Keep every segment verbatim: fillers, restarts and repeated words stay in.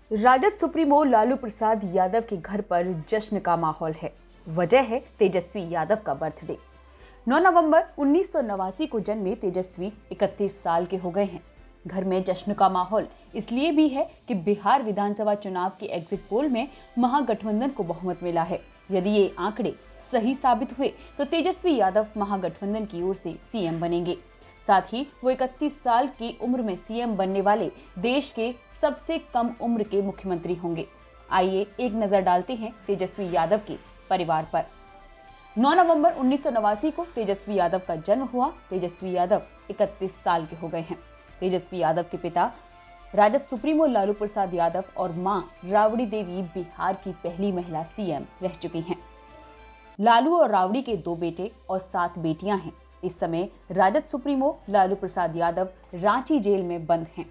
Rajad supremo Lalu Prasad Yadav के घर पर जश्न का माहौल है। वजह है तेजस्वी यादव का बर्थडे। नौ नवंबर उन्नीस सौ नवासी को जन्मे तेजस्वी इकतीस साल के हो गए हैं। घर में जश्न का माहौल इसलिए भी है कि बिहार विधानसभा चुनाव के एग्जिट पोल में महागठबंधन को बहुमत मिला है। यदि ये आंकड़े सही साबित हुए तो तेजस्वी यादव महागठबंधन की ओर से सीएम बनेंगे। साथ ही वो इकतीस साल की उम्र में सीएम बनने वाले देश के सबसे कम उम्र के मुख्यमंत्री होंगे। आइए एक नजर डालते हैं तेजस्वी यादव के परिवार पर। नौ नवंबर उन्नीस सौ नवासी को तेजस्वी यादव का जन्म हुआ। तेजस्वी यादव इकतीस साल के हो गए हैं। तेजस्वी यादव के पिता राजद सुप्रीमो लालू प्रसाद यादव और मां राबड़ी देवी बिहार की पहली महिला सीएम रह चुकी हैं। लालू और राबड़ी के दो बेटे और सात बेटियां हैं। इस समय राजद सुप्रीमो लालू प्रसाद यादव रांची जेल में बंद हैं।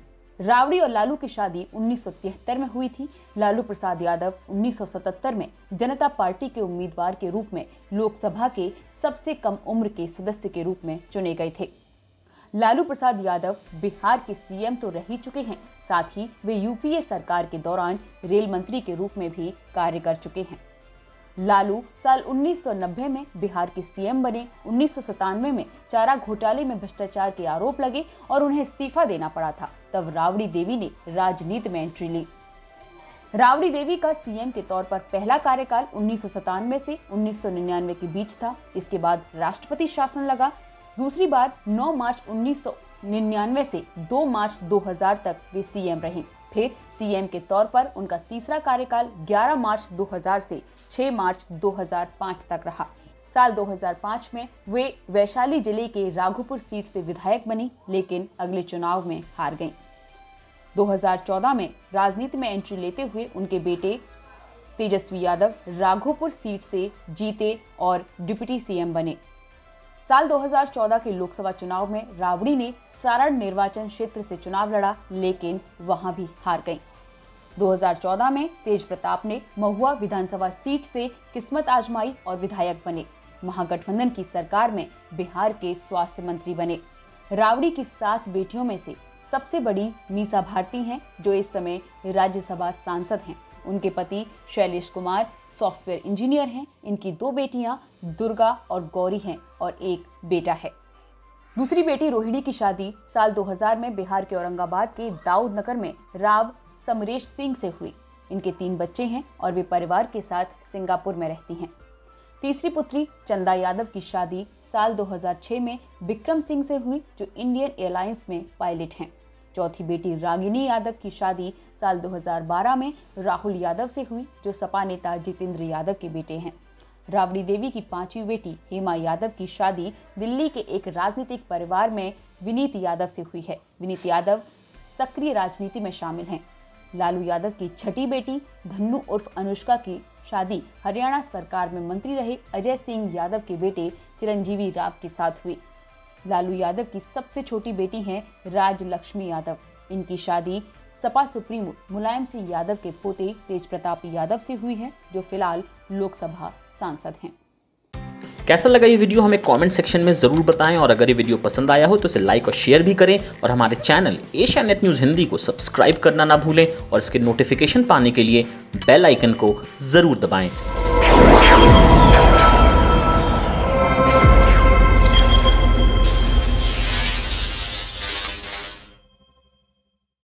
राबड़ी और लालू की शादी उन्नीस सौ तिहत्तर में हुई थी। लालू प्रसाद यादव उन्नीस सौ सतहत्तर में जनता पार्टी के उम्मीदवार के रूप में लोकसभा के सबसे कम उम्र के सदस्य के रूप में चुने गए थे। लालू प्रसाद यादव बिहार के सीएम तो रह ही चुके हैं, साथ ही वे यूपीए सरकार के दौरान रेल मंत्री के रूप में भी कार्य कर चुके हैं। लालू साल उन्नीस सौ नब्बे में बिहार के सीएम बने। उन्नीस सौ सतानवे में चारा घोटाले में भ्रष्टाचार के आरोप लगे और उन्हें इस्तीफा देना पड़ा था। तब राबड़ी देवी ने राजनीति में एंट्री ली। राबड़ी देवी का सीएम के तौर पर पहला कार्यकाल उन्नीस सौ सतानवे से उन्नीस सौ निन्यानवे के बीच था। इसके बाद राष्ट्रपति शासन लगा। दूसरी बार नौ मार्च उन्नीस सौ निन्यानवे से दो मार्च दो हज़ार तक वे सीएम रहीं। फिर सीएम के तौर पर उनका तीसरा कार्यकाल ग्यारह मार्च दो हज़ार से छह मार्च दो हज़ार पाँच तक रहा। साल दो हज़ार पाँच में वे वैशाली जिले के राघोपुर सीट से विधायक बनी, लेकिन अगले चुनाव में हार गईं। दो हज़ार चौदह में राजनीति में एंट्री लेते हुए उनके बेटे तेजस्वी यादव राघोपुर सीट से जीते और डिप्टी सीएम बने। साल दो हज़ार चौदह के लोकसभा चुनाव में राबड़ी ने सारण निर्वाचन क्षेत्र से चुनाव लड़ा, लेकिन वहां भी हार गईं। दो हज़ार चौदह में तेज प्रताप ने महुआ विधानसभा सीट से किस्मत आजमाई और विधायक बने। महागठबंधन की सरकार में बिहार के स्वास्थ्य मंत्री बने। राबड़ी की सात बेटियों में से सबसे बड़ी मीसा भारती हैं, जो इस समय राज्यसभा सांसद हैं। उनके पति शैलेश कुमार सॉफ्टवेयर इंजीनियर हैं। इनकी दो बेटियां दुर्गा और गौरी हैं और एक बेटा है। दूसरी बेटी रोहिणी की शादी साल दो हज़ार में बिहार के औरंगाबाद के दाऊद नगर में राव समरेश सिंह से हुई। इनके तीन बच्चे हैं और वे परिवार के साथ सिंगापुर में रहती हैं। तीसरी पुत्री चंदा यादव की शादी साल दो हज़ार छह में विक्रम सिंह से हुई, जो इंडियन एयरलाइंस में पायलट हैं। चौथी बेटी रागिनी यादव की शादी साल दो हज़ार बारह में राहुल यादव से हुई, जो सपा नेता जितेंद्र यादव के बेटे हैं। राबड़ी देवी की पांचवी बेटी हेमा यादव की शादी दिल्ली के एक राजनीतिक परिवार में विनीत यादव से हुई है। विनीत यादव सक्रिय राजनीति में शामिल हैं। लालू यादव की छठी बेटी धन्नू उर्फ अनुष्का की शादी हरियाणा सरकार में मंत्री रहे अजय सिंह यादव के बेटे चिरंजीवी राव के साथ हुई। लालू यादव की सबसे छोटी बेटी हैं राज लक्ष्मी यादव। इनकी शादी सपा सुप्रीमो मुलायम सिंह यादव के पोते तेज प्रताप यादव से हुई है, जो फिलहाल लोकसभा सांसद हैं। कैसा लगा ये वीडियो हमें कमेंट सेक्शन में जरूर बताएं, और अगर ये वीडियो पसंद आया हो तो इसे लाइक और शेयर भी करें, और हमारे channel Asia net news Hindi को सब्सक्राइब करना ना भूलें, और इसके नोटिफिकेशन पाने के लिए बेल आइकन को जरूर दबाएं।